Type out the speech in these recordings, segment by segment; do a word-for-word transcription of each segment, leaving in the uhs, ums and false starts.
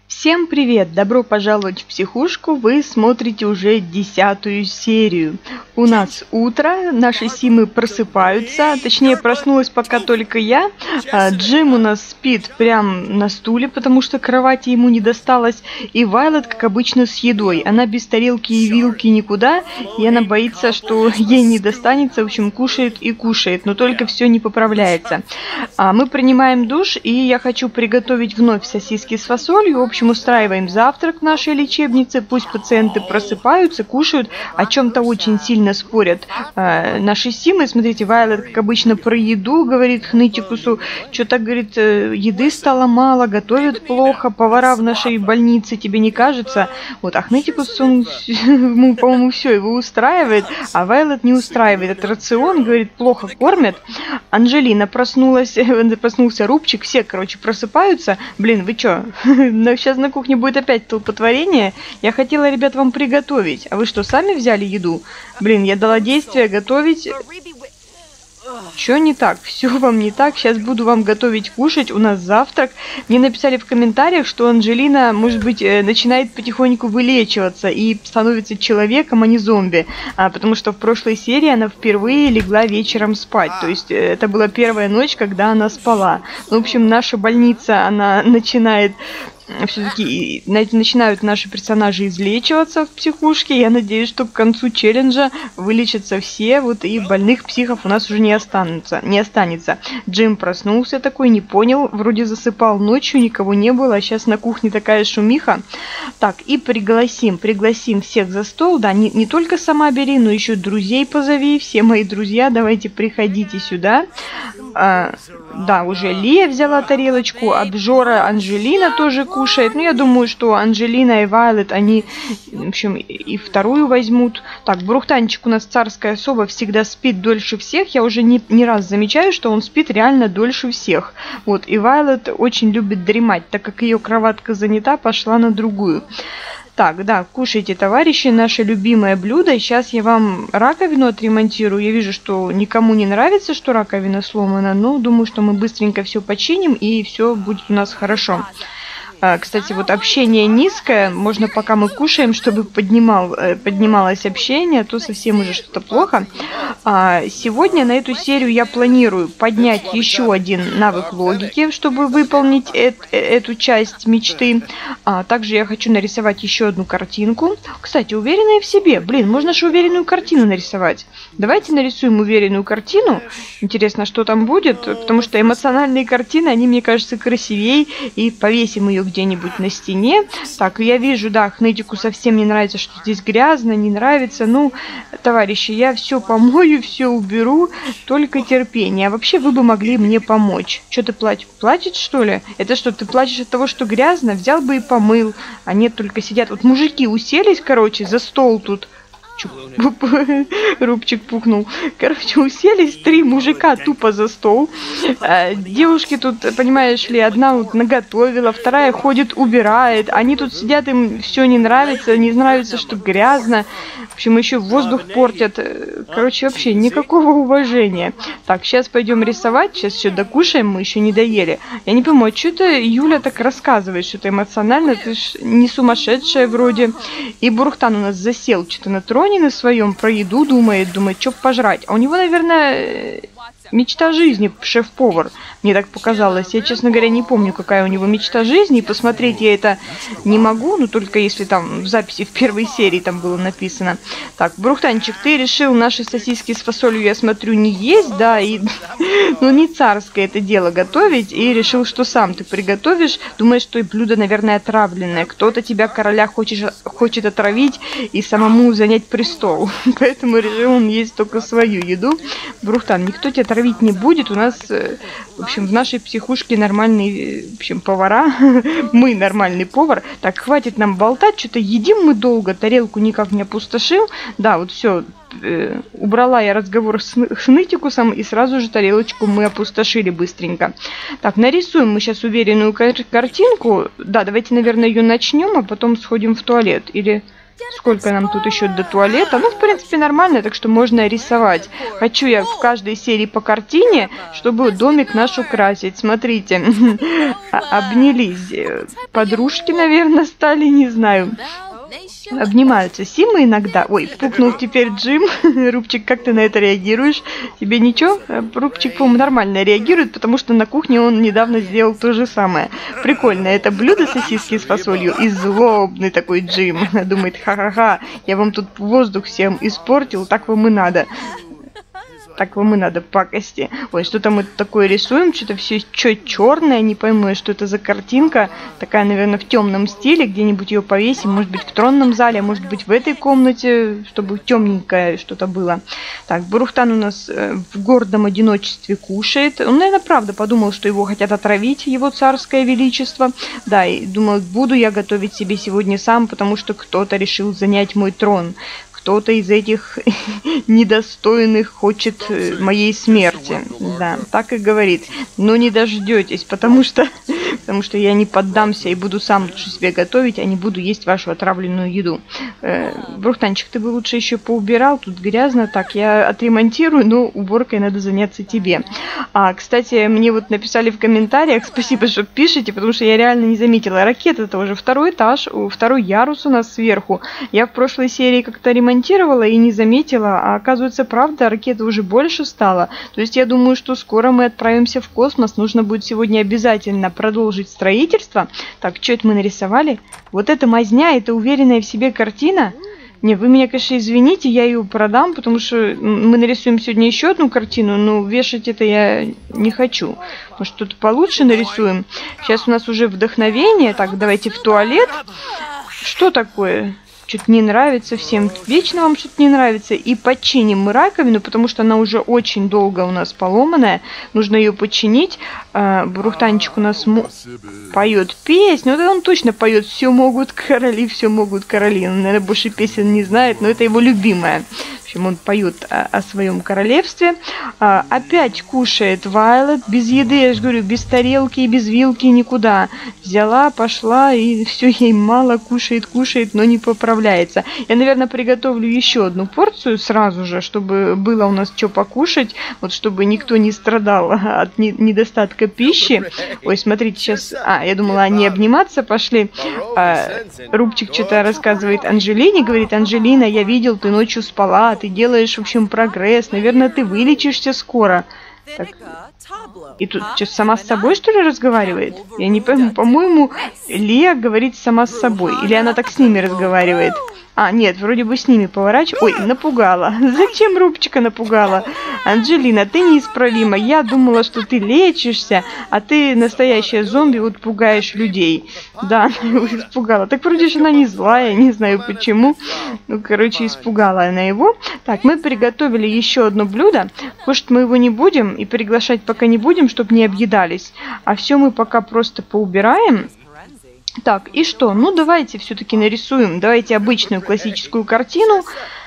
Всем привет! Добро пожаловать в психушку. Вы смотрите уже десятую серию. У нас утро, наши симы просыпаются, точнее проснулась пока только я. Джим у нас спит прям на стуле, потому что кровати ему не досталось. И Вайлет, как обычно, с едой. Она без тарелки и вилки никуда, и она боится, что ей не достанется. В общем, кушает и кушает, но только все не поправляется. Мы принимаем душ, и я хочу приготовить вновь сосиски с фасолью. В общем, устраиваем завтрак в нашей лечебнице, пусть пациенты просыпаются, кушают, о чем-то очень сильно спорят э, наши симы. Смотрите, Вайлет, как обычно, про еду говорит Хнытикусу, что-то, говорит, еды стало мало, готовят плохо, повара в нашей больнице, тебе не кажется? Вот, а Хнытикус, он, ему, по-моему, все его устраивает, а Вайлет не устраивает. Этот рацион, говорит, плохо кормят. Анжелина проснулась, проснулся Рубчик, все, короче, просыпаются. Блин, вы что, сейчас на кухне будет опять толпотворение. Я хотела, ребят, вам приготовить. А вы что, сами взяли еду? Блин, я дала действие готовить. Что не так? Все вам не так. Сейчас буду вам готовить кушать. У нас завтрак. Мне написали в комментариях, что Анжелина, может быть, начинает потихоньку вылечиваться и становится человеком, а не зомби. А, потому что в прошлой серии она впервые легла вечером спать. То есть это была первая ночь, когда она спала. Ну, в общем, наша больница, она начинает... Все-таки начинают наши персонажи излечиваться в психушке. Я надеюсь, что к концу челленджа вылечатся все, вот, и больных психов у нас уже не останется. Не останется. Джим проснулся такой, не понял, вроде засыпал ночью, никого не было, а сейчас на кухне такая шумиха. Так, и пригласим, пригласим всех за стол. Да, не, не только сама бери, но еще друзей позови. Все мои друзья, давайте приходите сюда. А, да, уже Лия взяла тарелочку, обжора Анжелина тоже кушает. Ну, я думаю, что Анжелина и Вайлет, они, в общем, и вторую возьмут. Так, Брухтанчик у нас царская особа, всегда спит дольше всех. Я уже не, не раз замечаю, что он спит реально дольше всех. Вот, и Вайлет очень любит дремать, так как ее кроватка занята, пошла на другую. Так, да, кушайте, товарищи, наше любимое блюдо. Сейчас я вам раковину отремонтирую. Я вижу, что никому не нравится, что раковина сломана, но думаю, что мы быстренько все починим, и все будет у нас хорошо. Кстати, вот общение низкое, можно, пока мы кушаем, чтобы поднимал, поднималось общение, а то совсем уже что-то плохо. Сегодня на эту серию я планирую поднять еще один навык логики, чтобы выполнить эт, эту часть мечты. Также я хочу нарисовать еще одну картинку. Кстати, уверенная в себе. Блин, можно же уверенную картину нарисовать. Давайте нарисуем уверенную картину. Интересно, что там будет, потому что эмоциональные картины, они, мне кажется, красивее, и повесим ее где-нибудь на стене. Так, я вижу, да, Хнытику совсем не нравится, что здесь грязно, не нравится. Ну, товарищи, я все помою, все уберу, только терпение. А вообще вы бы могли мне помочь. Что ты плачешь? Плачешь, что ли? Это что, ты плачешь от того, что грязно? Взял бы и помыл. А нет, только сидят. Вот мужики уселись, короче, за стол тут. Рубчик пукнул. Короче, уселись три мужика тупо за стол. А, девушки тут, понимаешь ли, одна вот наготовила, вторая ходит, убирает. Они тут сидят, им все не нравится, не нравится, что грязно. В общем, еще воздух портят. Короче, вообще никакого уважения. Так, сейчас пойдем рисовать. Сейчас все докушаем, мы еще не доели. Я не пойму, а что-то Юля так рассказывает, что-то эмоционально. Ты ж не сумасшедшая вроде. И Бурхтан у нас засел что-то на троне на своем, про еду думает, думает, что пожрать. А у него, наверное, мечта жизни шеф-повар. Мне так показалось. Я, честно говоря, не помню, какая у него мечта жизни. Посмотреть я это не могу, но только если там в записи в первой серии там было написано. Так, Брухтанчик, ты решил наши сосиски с фасолью, я смотрю, не есть, да, и ну не царское это дело готовить, и решил, что сам ты приготовишь. Думаешь, что и блюдо, наверное, отравленное. Кто-то тебя, короля, хочет, хочет отравить и самому занять престол. Поэтому решил он есть только свою еду. Брухтан, никто тебя травить не будет. У нас, в общем, в нашей психушке нормальные, в общем, повара. Мы нормальный повар. Так, хватит нам болтать, что-то едим мы долго, тарелку никак не опустошил. Да, вот все, э, убрала я разговор с Хнытикусом, и сразу же тарелочку мы опустошили быстренько. Так, нарисуем мы сейчас уверенную кар картинку. Да, давайте, наверное, ее начнем, а потом сходим в туалет. Или... Сколько нам тут еще до туалета? Ну, в принципе, нормально, так что можно рисовать. Хочу я в каждой серии по картине, чтобы домик наш украсить. Смотрите, обнялись. Подружки, наверное, стали, не знаю. Обнимаются Симы иногда. Ой, пукнул теперь Джим. Рубчик, как ты на это реагируешь? Тебе ничего? Рубчик, по-моему, нормально реагирует, потому что на кухне он недавно сделал то же самое. Прикольно. Это блюдо сосиски с фасолью. И злобный такой Джим. Думает, ха-ха-ха, я вам тут воздух всем испортил, так вам и надо. Так вам и надо, пакости. Ой, что-то мы такое рисуем, что-то все черное, не пойму, что это за картинка. Такая, наверное, в темном стиле, где-нибудь ее повесим, может быть, в тронном зале, а может быть, в этой комнате, чтобы темненькое что-то было. Так, Бурухтан у нас э, в гордом одиночестве кушает. Он, наверное, правда подумал, что его хотят отравить, его царское величество. Да, и думал, буду я готовить себе сегодня сам, потому что кто-то решил занять мой трон. Кто-то из этих недостойных хочет моей смерти. Да, так и говорит. Но не дождетесь, потому что, потому что я не поддамся и буду сам лучше себе готовить, а не буду есть вашу отравленную еду. Э, Брухтанчик, ты бы лучше еще поубирал, тут грязно. Так, я отремонтирую, но уборкой надо заняться тебе. А, кстати, мне вот написали в комментариях, спасибо, что пишете, потому что я реально не заметила. Ракета это уже второй этаж, второй ярус у нас сверху. Я в прошлой серии как-то ремонтировала и не заметила, а оказывается, правда, ракета уже больше стала. То есть я думаю, что скоро мы отправимся в космос. Нужно будет сегодня обязательно продолжить строительство. Так, что это мы нарисовали? Вот эта мазня, это уверенная в себе картина. Не, вы меня, конечно, извините, я ее продам, потому что мы нарисуем сегодня еще одну картину, но вешать это я не хочу. Может, что-то получше нарисуем. Сейчас у нас уже вдохновение. Так, давайте в туалет. Что такое? Что-то не нравится всем. Вечно вам что-то не нравится. И починим мы раковину, потому что она уже очень долго у нас поломанная. Нужно ее починить. А, Бурухтанчик у нас поет песню. Вот он точно поет «Все могут короли, все могут короли». Он, наверное, больше песен не знает, но это его любимая. В общем, он поет о, о своем королевстве. А, опять кушает Вайлет. Без еды, я же говорю, без тарелки и без вилки никуда. Взяла, пошла, и все ей мало, кушает, кушает, но не поправляется. Я, наверное, приготовлю еще одну порцию сразу же, чтобы было у нас что покушать, вот чтобы никто не страдал от не, недостатка пищи. Ой, смотрите, сейчас... А, я думала, они обниматься пошли. А, Рубчик что-то рассказывает Анжелине, говорит, Анжелина, я видел, ты ночью спала, ты делаешь, в общем, прогресс. Наверное, ты вылечишься скоро. Так. И тут что, сама с собой, что ли, разговаривает? Я не пойму. По-моему, Лия говорит сама с собой. Или она так с ними разговаривает? А, нет, вроде бы с ними поворачиваю. Ой, напугала. Зачем Рубчика напугала? Анжелина, ты неисправима. Я думала, что ты лечишься, а ты настоящая зомби, вот пугаешь людей. Да, испугала. Так вроде же она не злая, не знаю почему. Ну, короче, испугала она его. Так, мы приготовили еще одно блюдо. Кушать мы его не будем и приглашать пока не будем, чтобы не объедались. А все мы пока просто поубираем. Так, и что? Ну, давайте все-таки нарисуем. Давайте обычную классическую картину.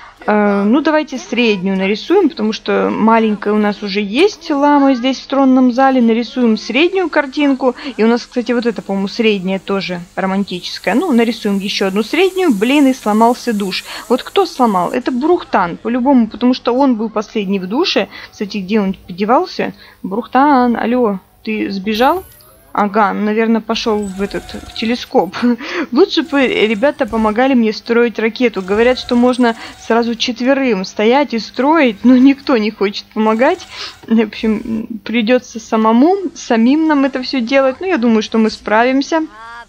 Э, ну, давайте среднюю нарисуем, потому что маленькая у нас уже есть лама здесь в тронном зале. Нарисуем среднюю картинку. И у нас, кстати, вот это, по-моему, средняя тоже романтическая. Ну, нарисуем еще одну среднюю. Блин, и сломался душ. Вот кто сломал? Это Бурухтан, по-любому, потому что он был последний в душе. Кстати, где он подевался? Бурухтан, алло, ты сбежал? Ага, наверное, пошел в этот в телескоп. Лучше бы ребята помогали мне строить ракету. Говорят, что можно сразу четверым стоять и строить, но никто не хочет помогать. В общем, придется самому, самим нам это все делать. Но я думаю, что мы справимся.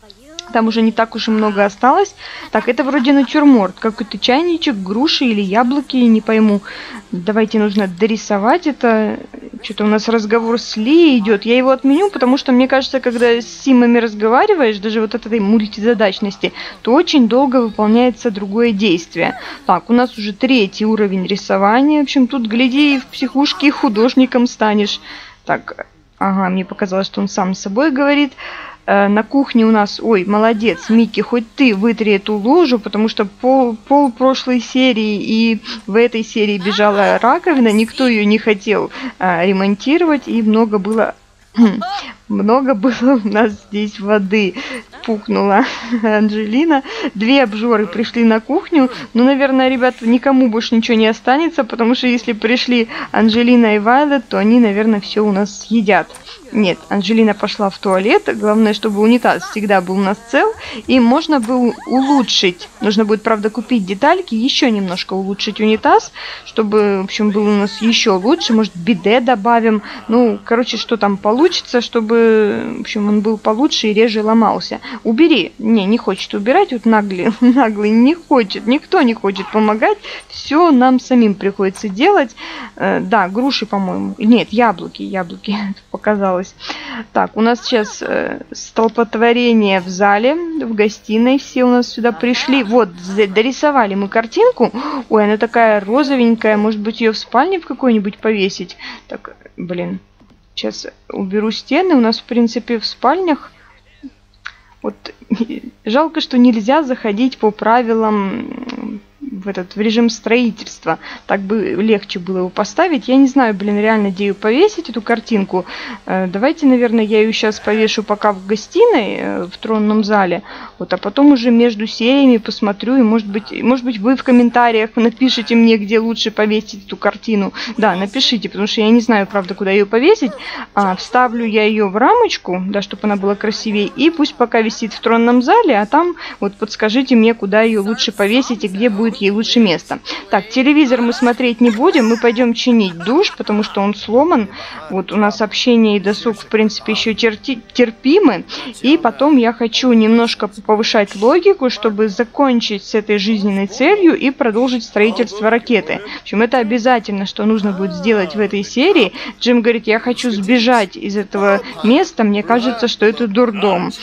Там уже не так уж и много осталось. Так, это вроде натюрморт. Какой-то чайничек, груши или яблоки, не пойму. Давайте нужно дорисовать это. Что-то у нас разговор с Ли идет. Я его отменю, потому что мне кажется, когда с Симами разговариваешь, даже вот от этой мультизадачности, то очень долго выполняется другое действие. Так, у нас уже третий уровень рисования. В общем, тут, гляди, в психушке художником станешь. Так, ага, мне показалось, что он сам с собой говорит. На кухне у нас, ой, молодец, Микки, хоть ты вытри эту лужу, потому что пол, пол прошлой серии и в этой серии бежала раковина, никто ее не хотел а, ремонтировать, и много было много было у нас здесь воды. Пукнула Анжелина. Две обжоры пришли на кухню. Ну, наверное, ребят, никому больше ничего не останется, потому что если пришли Анжелина и Вайлет, то они, наверное, все у нас съедят. Нет, Анжелина пошла в туалет. Главное, чтобы унитаз всегда был у нас цел. И можно было улучшить. Нужно будет, правда, купить детальки, еще немножко улучшить унитаз, чтобы, в общем, был у нас еще лучше. Может, биде добавим. Ну, короче, что там получится, чтобы, в общем, он был получше и реже ломался. Убери. Не, не хочет убирать. Вот наглый, наглый не хочет. Никто не хочет помогать. Все нам самим приходится делать. Э, да, груши, по-моему. Нет, яблоки. Яблоки показалось. Так, у нас сейчас э, столпотворение в зале, в гостиной. Все у нас сюда пришли. Вот, дорисовали мы картинку. Ой, она такая розовенькая. Может быть, ее в спальне в какой-нибудь повесить? Так, блин. Сейчас уберу стены. У нас, в принципе, в спальнях... Вот, жалко, что нельзя заходить по правилам в этот в режим строительства. Так бы легче было его поставить. Я не знаю, блин, реально, где ее повесить, эту картинку. Э, давайте, наверное, я ее сейчас повешу пока в гостиной, э, в тронном зале. Вот, а потом уже между сериями посмотрю. И, может быть, может быть, вы в комментариях напишите мне, где лучше повесить эту картину. Да, напишите, потому что я не знаю, правда, куда ее повесить. А, вставлю я ее в рамочку, да, чтобы она была красивее. И пусть пока висит в тронном зале, а там вот подскажите мне, куда ее лучше повесить и где будет ей лучше место. Так, телевизор мы смотреть не будем, мы пойдем чинить душ, потому что он сломан. Вот у нас общение и досуг, в принципе, еще терти- терпимы. И потом я хочу немножко повышать логику, чтобы закончить с этой жизненной целью и продолжить строительство ракеты. В общем, это обязательно, что нужно будет сделать в этой серии. Джим говорит, я хочу сбежать из этого места, мне кажется, что это дурдом.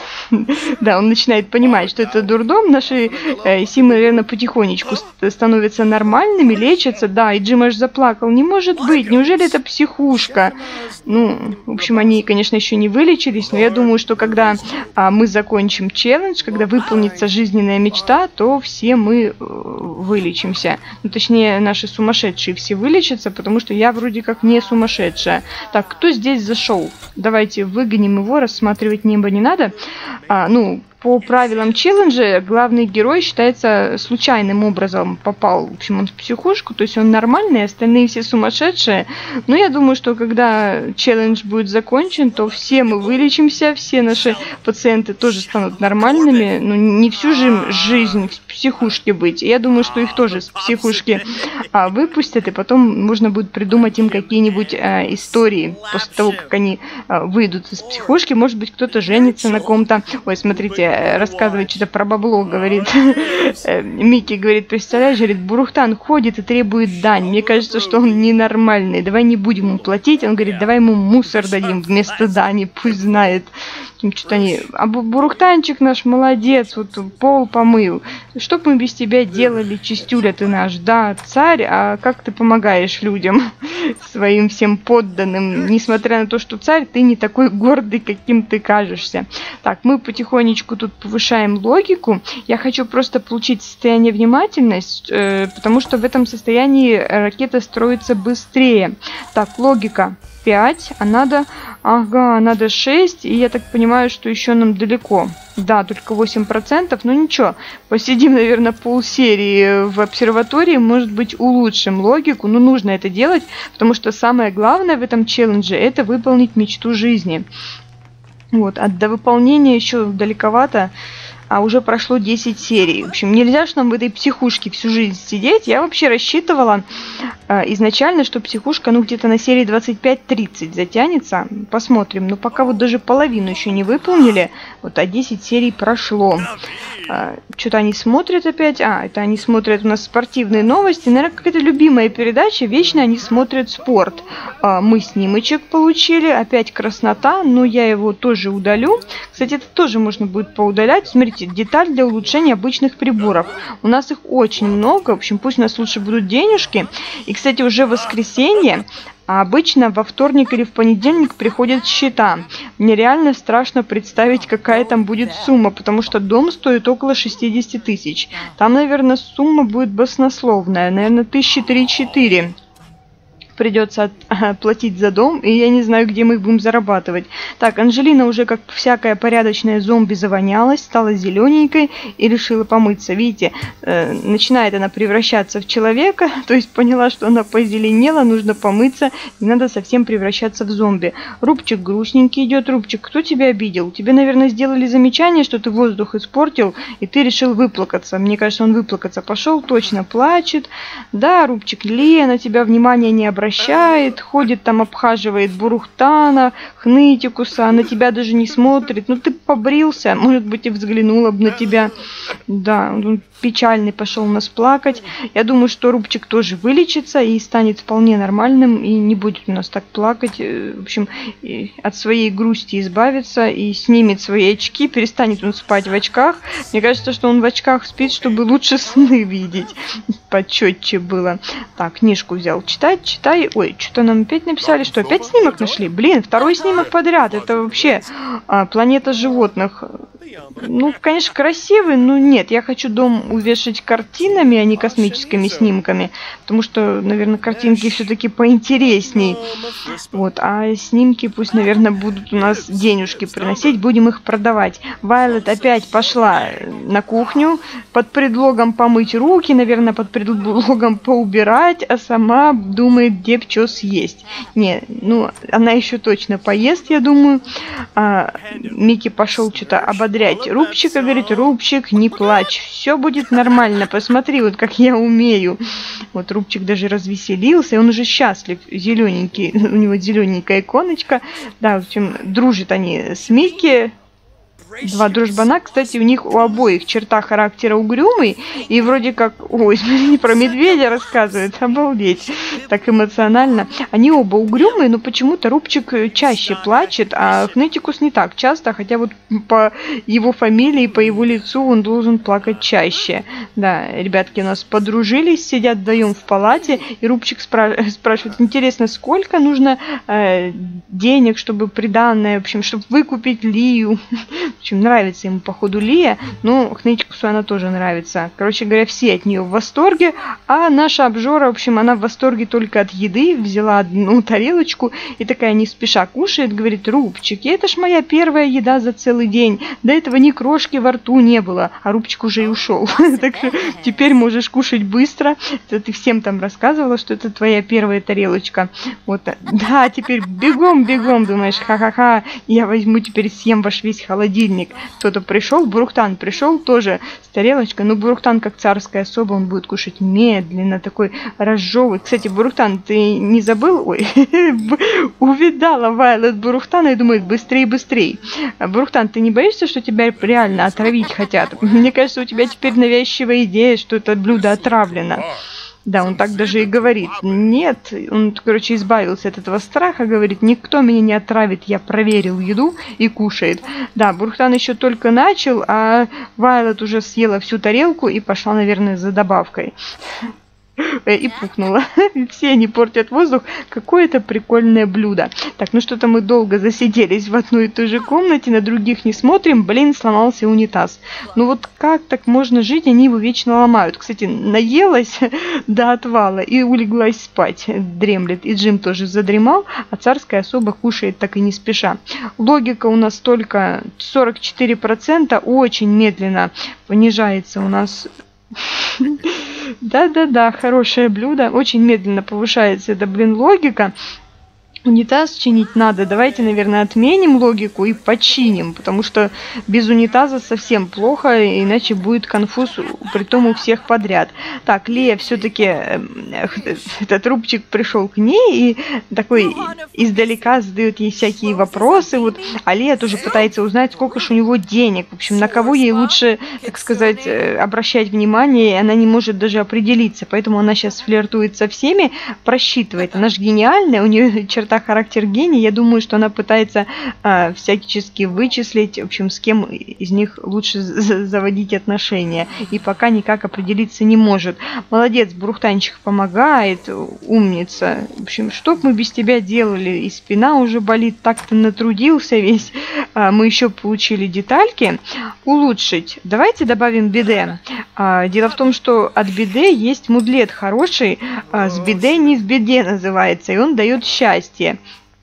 Да, он начинает понимать, что это дурдом. Наши э, Симы, наверное, потихонечку становятся нормальными, лечатся. Да, и Джим аж заплакал. Не может быть, неужели это психушка? Ну, в общем, они, конечно, еще не вылечились, но я думаю, что когда а, мы закончим челлендж, когда выполнится жизненная мечта, то все мы э, вылечимся. Ну, точнее, наши сумасшедшие все вылечатся, потому что я вроде как не сумасшедшая. Так, кто здесь зашел? Давайте выгоним его, рассматривать небо не надо. А, ну, по правилам челленджа главный герой считается случайным образом попал, в общем, он в психушку, то есть он нормальный, остальные все сумасшедшие. Но я думаю, что когда челлендж будет закончен, то все мы вылечимся, все наши пациенты тоже станут нормальными. Ну, не всю же жизнь в психушке быть. Я думаю, что их тоже с психушки а, выпустят, и потом можно будет придумать им какие-нибудь а, истории после того, как они а, выйдут из психушки. Может быть, кто-то женится на ком-то. Ой, смотрите, рассказывает что-то про бабло, говорит. Микки говорит, представляешь, говорит, Бурухтан ходит и требует дань. Мне кажется, что он ненормальный. Давай не будем ему платить. Он говорит, давай ему мусор дадим вместо дани, пусть знает. Что-то они... А Бурухтанчик наш молодец, вот пол помыл. Что бы мы без тебя делали, чистюля ты наш? Да, царь, а как ты помогаешь людям, своим всем подданным? Несмотря на то, что царь, ты не такой гордый, каким ты кажешься. Так, мы потихонечку тут повышаем логику. Я хочу просто получить состояние внимательности, э, потому что в этом состоянии ракета строится быстрее. Так, логика пять, а надо... Ага, надо шесть, и я так понимаю, что еще нам далеко. Да, только восемь процентов, но ничего. Посидим, наверное, полсерии в обсерватории, может быть, улучшим логику. Но нужно это делать, потому что самое главное в этом челлендже – это выполнить мечту жизни. Вот, а до выполнения еще далековато, а уже прошло десять серий. В общем, нельзя же нам в этой психушке всю жизнь сидеть. Я вообще рассчитывала э, изначально, что психушка, ну, где-то на серии двадцать пять тридцать затянется. Посмотрим. Но пока вот даже половину еще не выполнили, вот, а десять серий прошло. Э, что-то они смотрят опять. А, это они смотрят у нас спортивные новости. Наверное, какая-то любимая передача. Вечно они смотрят спорт. Э, мы снимочек получили. Опять краснота, но я его тоже удалю. Кстати, это тоже можно будет поудалять. Смотрите, деталь для улучшения обычных приборов. У нас их очень много. В общем, пусть у нас лучше будут денежки. И, кстати, уже воскресенье. А обычно во вторник или в понедельник приходят счета. Мне реально страшно представить, какая там будет сумма, потому что дом стоит около шестьдесят тысяч. Там, наверное, сумма будет баснословная. Наверное, тысячи три-четыре. Придется от, платить за дом, и я не знаю, где мы их будем зарабатывать. Так, Анжелина уже как всякая порядочная зомби завонялась, стала зелененькой и решила помыться. Видите, э, начинает она превращаться в человека, то есть поняла, что она позеленела, нужно помыться, и надо совсем превращаться в зомби. Рубчик грустненький идет. Рубчик, кто тебя обидел? Тебе, наверное, сделали замечание, что ты воздух испортил, и ты решил выплакаться. Мне кажется, он выплакаться пошел, точно плачет. Да, Рубчик, Лия на тебя внимания не обращает. Обращает, ходит там, обхаживает Бурухтана, Хнытикуса, на тебя даже не смотрит. Ну ты побрился, может быть, и взглянула бы на тебя. Да, он печальный пошел нас плакать. Я думаю, что Рубчик тоже вылечится и станет вполне нормальным, и не будет у нас так плакать. В общем, от своей грусти избавится и снимет свои очки, перестанет он спать в очках. Мне кажется, что он в очках спит, чтобы лучше сны видеть, почетче было. Так, книжку взял читать, читать. Ой, что-то нам опять написали, что опять снимок нашли? Блин, второй снимок подряд. Это вообще а, планета животных. Ну, конечно, красивый, но нет. Я хочу дом увешать картинами, а не космическими снимками. Потому что, наверное, картинки все-таки поинтересней. Вот, а снимки пусть, наверное, будут у нас денежки приносить. Будем их продавать. Вайлет опять пошла на кухню под предлогом помыть руки, наверное, под предлогом поубирать, а сама думает, где б что съесть. Не, ну, она еще точно поест, я думаю. А, Микки пошел что-то ободрять Рубчика, говорит, Рубчик, не плачь, все будет нормально, посмотри, вот как я умею. Вот Рубчик даже развеселился, и он уже счастлив, зелененький, у него зелененькая иконочка. Да, в общем, дружат они с Микки. Два дружбана, кстати, у них у обоих черта характера угрюмый, и вроде как, ой, смотри, про медведя рассказывает, обалдеть, так эмоционально. Они оба угрюмые, но почему-то Рубчик чаще плачет, а Хнытикус не так часто, хотя вот по его фамилии, по его лицу он должен плакать чаще. Да, ребятки у нас подружились, сидят вдвоем в палате, и Рубчик спра- спрашивает, интересно, сколько нужно э, денег, чтобы приданное, в общем, чтобы выкупить Лию. В общем, нравится ему, походу, Лия, но Хнытикусу она тоже нравится. Короче говоря, все от нее в восторге, а наша обжора, в общем, она в восторге только от еды, взяла одну тарелочку и такая не спеша кушает, говорит, Рубчик, это ж моя первая еда за целый день, до этого ни крошки во рту не было, а Рубчик уже и ушел. Так что теперь можешь кушать быстро, ты всем там рассказывала, что это твоя первая тарелочка. Вот, да, теперь бегом-бегом, думаешь, ха-ха-ха, я возьму теперь съем ваш весь холодильник. Кто-то пришел, Бурухтан пришел тоже с тарелочкой. Но Бурухтан, как царская особа, он будет кушать медленно, такой разжевывать. Кстати, Бурухтан, ты не забыл? Ой, увидала Вайлет Бурухтана и думает, быстрее, быстрее. Бурухтан, ты не боишься, что тебя реально отравить хотят? Мне кажется, у тебя теперь навязчивая идея, что это блюдо отравлено. Да, он так даже и говорит. Нет, он, короче, избавился от этого страха, говорит, никто меня не отравит, я проверил еду и кушает. Да, Бурухтан еще только начал, а Вайлет уже съела всю тарелку и пошла, наверное, за добавкой. И пухнула. Все они портят воздух. Какое-то прикольное блюдо. Так, ну что-то мы долго засиделись в одной и той же комнате, на других не смотрим. Блин, сломался унитаз. Ну вот как так можно жить? Они его вечно ломают. Кстати, наелась до отвала и улеглась спать. Дремлет. И Джим тоже задремал, а царская особа кушает так и не спеша. Логика у нас только сорок четыре процента. Очень медленно понижается у нас... Да-да-да, хорошее блюдо. Очень медленно повышается эта, блин, логика. Унитаз чинить надо. Давайте, наверное, отменим логику и починим, потому что без унитаза совсем плохо, иначе будет конфуз, притом у всех подряд. Так, Лия все-таки, этот Рубчик пришел к ней и такой издалека задает ей всякие вопросы, вот, а Лия тоже пытается узнать, сколько же у него денег, в общем, на кого ей лучше, так сказать, обращать внимание, и она не может даже определиться, поэтому она сейчас флиртует со всеми, просчитывает. Она же гениальная, у нее черта характер гений, я думаю, что она пытается э, всячески вычислить, в общем, с кем из них лучше заводить отношения, и пока никак определиться не может. Молодец, Бурухтанчик помогает, умница. В общем, что б мы без тебя делали? И спина уже болит, так ты натрудился весь. А, мы еще получили детальки. Улучшить. Давайте добавим биде. А, дело в том, что от Биде есть мудлет хороший, а, с Биде не в беде называется, и он дает счастье.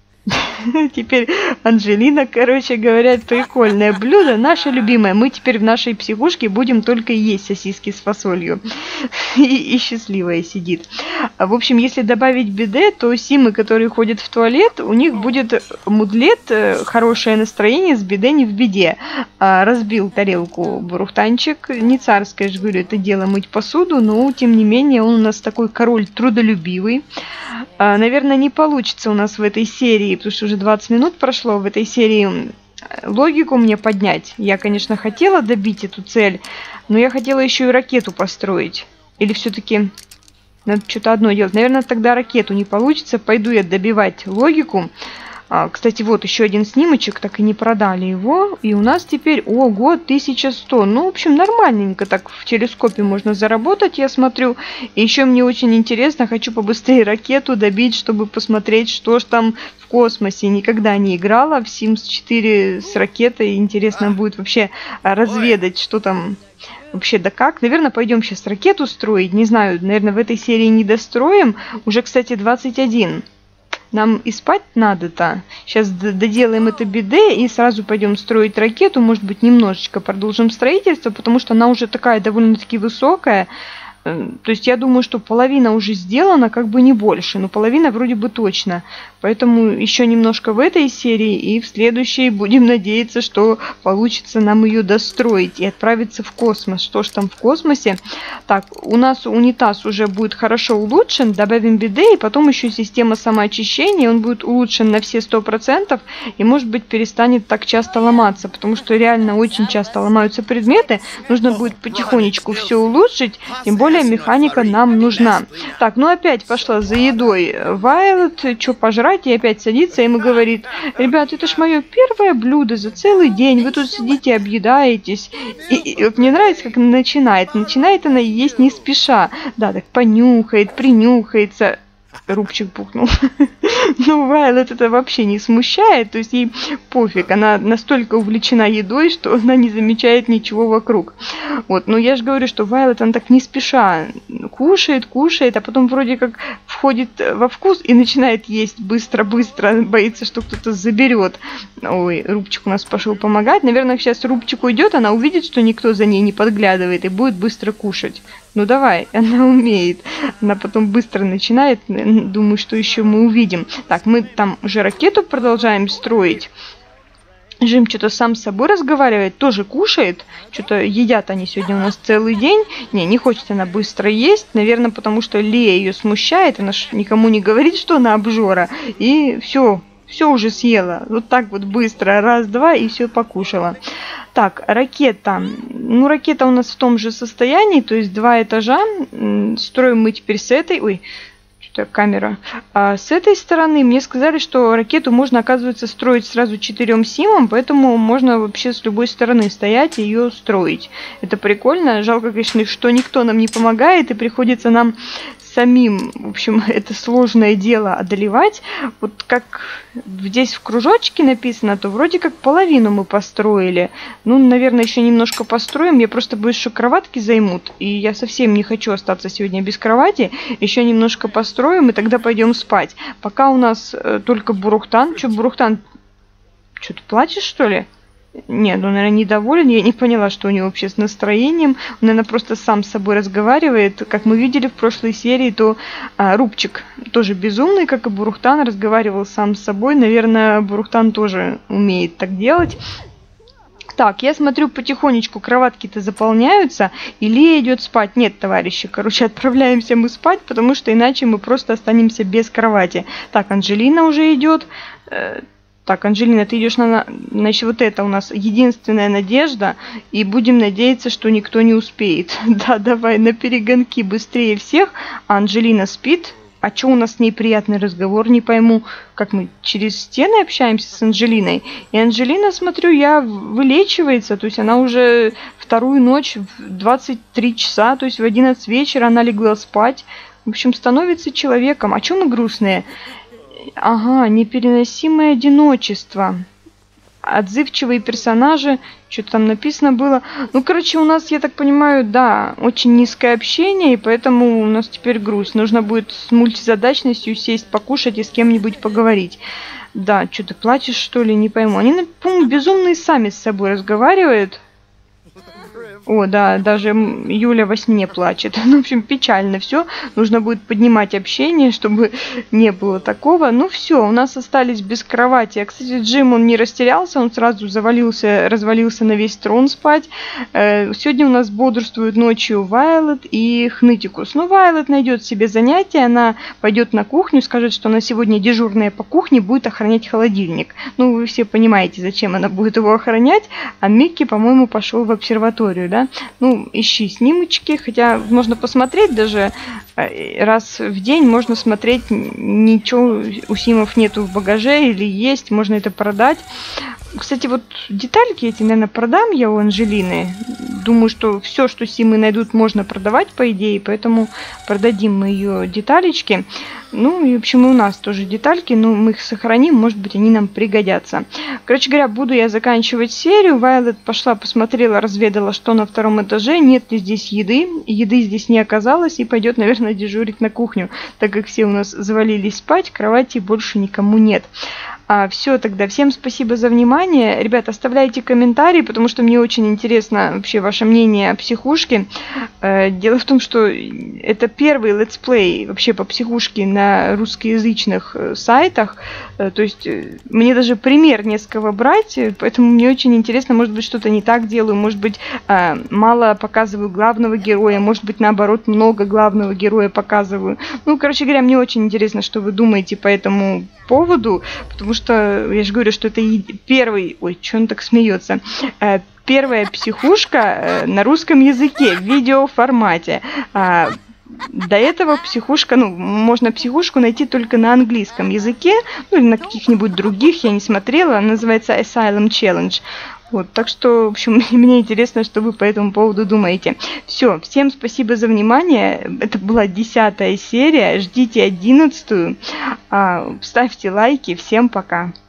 Теперь Анжелина, короче говоря, прикольное блюдо, наше любимое. Мы теперь в нашей психушке будем только есть сосиски с фасолью. И, и счастливая сидит. В общем, если добавить биде, то симы, которые ходят в туалет, у них будет мудлет, хорошее настроение, с биде не в беде. Разбил тарелку Бурухтанчик. Не царское, я же говорю, это дело мыть посуду, но тем не менее он у нас такой король трудолюбивый. Наверное, не получится у нас в этой серии, потому что уже двадцать минут прошло, в этой серии логику мне поднять. Я, конечно, хотела добить эту цель, но я хотела еще и ракету построить. Или все-таки надо что-то одно делать. Наверное, тогда ракету не получится. Пойду я добивать логику. Кстати, вот еще один снимочек, так и не продали его. И у нас теперь, ого, тысяча сто. Ну, в общем, нормальненько так в телескопе можно заработать, я смотрю. И еще мне очень интересно, хочу побыстрее ракету добить, чтобы посмотреть, что ж там в космосе. Никогда не играла в Sims четыре с ракетой. Интересно будет вообще разведать, что там вообще да как. Наверное, пойдем сейчас ракету строить. Не знаю, наверное, в этой серии не достроим. Уже, кстати, двадцать один. Нам и спать надо-то. Сейчас доделаем это биде и сразу пойдем строить ракету. Может быть, немножечко продолжим строительство, потому что она уже такая довольно-таки высокая. То есть я думаю, что половина уже сделана, как бы не больше. Но половина вроде бы точно. Поэтому еще немножко в этой серии и в следующей будем надеяться, что получится нам ее достроить и отправиться в космос. Что ж там в космосе? Так, у нас унитаз уже будет хорошо улучшен. Добавим биде и потом еще система самоочищения. Он будет улучшен на все сто процентов и, может быть, перестанет так часто ломаться. Потому что реально очень часто ломаются предметы. Нужно будет потихонечку все улучшить. Тем более механика нам нужна. Так, ну опять пошла за едой Вайлет. Что пожрать? И опять садится, ему говорит: ребят, это ж мое первое блюдо за целый день, вы тут сидите, объедаетесь. И, и вот мне нравится, как она начинает. Начинает она есть не спеша. Да, так понюхает, принюхается. Рубчик пухнул. Ну, Вайлет это вообще не смущает, то есть ей пофиг, она настолько увлечена едой, что она не замечает ничего вокруг. Вот, но я же говорю, что Вайлет, она так не спеша кушает, кушает, а потом вроде как входит во вкус и начинает есть быстро-быстро, боится, что кто-то заберет. Ой, Рубчик у нас пошел помогать. Наверное, сейчас Рубчик уйдет, она увидит, что никто за ней не подглядывает и будет быстро кушать. Ну давай, она умеет. Она потом быстро начинает. Думаю, что еще мы увидим. Так, мы там уже ракету продолжаем строить. Жим что-то сам с собой разговаривает, тоже кушает. Что-то едят они сегодня у нас целый день. Не, не хочет она быстро есть. Наверное, потому что Лея ее смущает. Она ж никому не говорит, что она обжора. И все, все уже съела. Вот так вот быстро. Раз-два и все покушала. Так, ракета. Ну, ракета у нас в том же состоянии, то есть два этажа. Строим мы теперь с этой. Ой, что-то камера. А с этой стороны мне сказали, что ракету можно, оказывается, строить сразу четырем симам, поэтому можно вообще с любой стороны стоять и ее строить. Это прикольно. Жалко, конечно, что никто нам не помогает, и приходится нам самим, в общем, это сложное дело одолевать. Вот как здесь в кружочке написано, то вроде как половину мы построили. Ну, наверное, еще немножко построим. Я просто боюсь, что кроватки займут. И я совсем не хочу остаться сегодня без кровати. Еще немножко построим, и тогда пойдем спать. Пока у нас э, только Бурухтан. Что, Бурухтан, что, ты плачешь, что ли? Нет, он, наверное, недоволен. Я не поняла, что у него вообще с настроением. Он, наверное, просто сам с собой разговаривает. Как мы видели в прошлой серии, то а, Рубчик тоже безумный, как и Бурухтан, разговаривал сам с собой. Наверное, Бурухтан тоже умеет так делать. Так, я смотрю, потихонечку кроватки-то заполняются, и Лея идет спать. Нет, товарищи, короче, отправляемся мы спать, потому что иначе мы просто останемся без кровати. Так, Анжелина уже идет. Так, Анжелина, ты идешь на... Значит, вот это у нас единственная надежда. И будем надеяться, что никто не успеет. Да, давай на перегонки быстрее всех. А Анжелина спит. А что у нас с ней приятный разговор, не пойму. Как мы через стены общаемся с Анжелиной. И Анжелина, смотрю, я вылечивается. То есть она уже вторую ночь в двадцать три часа, то есть в одиннадцать вечера она легла спать. В общем, становится человеком. А что мы грустные? Ага, непереносимое одиночество. отзывчивые персонажи. Что-то там написано было. Ну, короче, у нас, я так понимаю, да, очень низкое общение, и поэтому у нас теперь грусть. Нужно будет с мультизадачностью сесть, покушать и с кем-нибудь поговорить. Да, что ты плачешь, что ли, не пойму. Они, по-моему, безумные сами с собой разговаривают. О, да, даже Юля во сне плачет. Ну, в общем, печально все. Нужно будет поднимать общение, чтобы не было такого. Ну, все, у нас остались без кровати. А, кстати, Джим, он не растерялся, он сразу завалился, развалился на весь трон спать. Сегодня у нас бодрствуют ночью Вайлет и Хнытикус. Ну, Вайлет найдет себе занятие, она пойдет на кухню, скажет, что она сегодня дежурная по кухне, будет охранять холодильник. Ну, вы все понимаете, зачем она будет его охранять. А Микки, по-моему, пошел в обсерваторию, да? Ну, ищи снимочки, хотя можно посмотреть даже раз в день, можно смотреть, ничего у Симов нету в багаже или есть, можно это продать. Кстати, вот детальки эти, наверное, продам я у Анжелины. Думаю, что все, что Симы найдут, можно продавать, по идее, поэтому продадим мы ее деталечки. Ну, и, в общем, и у нас тоже детальки, но мы их сохраним, может быть, они нам пригодятся. Короче говоря, буду я заканчивать серию. Вайлет пошла, посмотрела, разведала, что на втором этаже, нет ли здесь еды. Еды здесь не оказалось, и пойдет, наверное, дежурить на кухню, так как все у нас завалились спать, кровати больше никому нет. А, все, тогда всем спасибо за внимание. Ребят, оставляйте комментарии, потому что мне очень интересно вообще ваше мнение о психушке. Э, дело в том, что это первый летсплей вообще по психушке на русскоязычных сайтах. Э, то есть э, мне даже пример не с кого брать, поэтому мне очень интересно, может быть, что-то не так делаю, может быть, э, мало показываю главного героя, может быть, наоборот, много главного героя показываю. Ну, короче говоря, мне очень интересно, что вы думаете по этому поводу, потому что я же говорю, что это первый... Ой, что он так смеется? Первая психушка на русском языке в видеоформате. До этого психушка, ну, можно психушку найти только на английском языке, ну, или на каких-нибудь других, я не смотрела, она называется Asylum Challenge. Вот, так что, в общем, мне интересно, что вы по этому поводу думаете. Все, всем спасибо за внимание. Это была десятая серия. Ждите одиннадцатую. Ставьте лайки. Всем пока.